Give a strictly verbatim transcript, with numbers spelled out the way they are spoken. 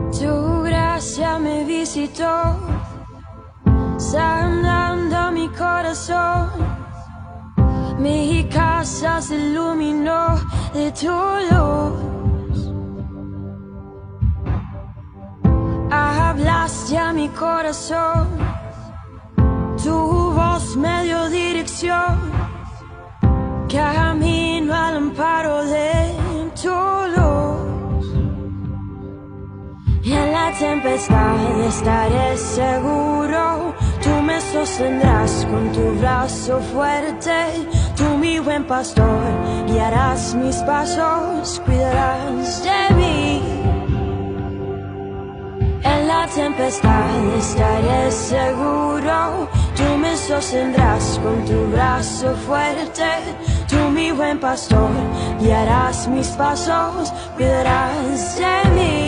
Tu gracia me visitó, sanando mi corazón. Mi casa se iluminó de tu luz. Hablaste a mi corazón, tu voz me dio dirección. Camino al amparo de tu luz. En la tempestad estaré seguro, tú me sostendrás con tu brazo fuerte. Tú, mi buen pastor, guiarás mis pasos, cuidarás de mí. En la tempestad estaré seguro, tú me sostendrás con tu brazo fuerte. Tú, mi buen pastor, guiarás mis pasos, cuidarás de mí.